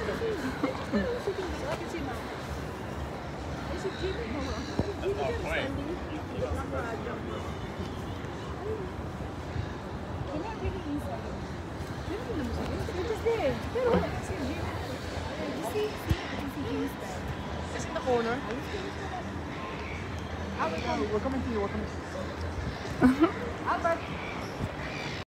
It's in the corner. We're coming to you. We're coming. Albert.